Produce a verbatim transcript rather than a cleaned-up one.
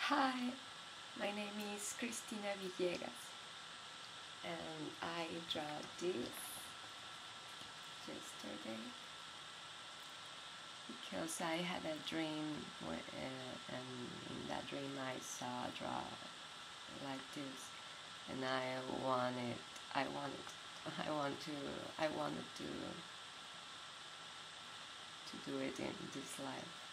Hi, my name is Cristina Villegas and I draw this yesterday because I had a dream where, uh, and in that dream I saw a draw like this, and I wanted, I wanted, I want to, I wanted to, to do it in this life.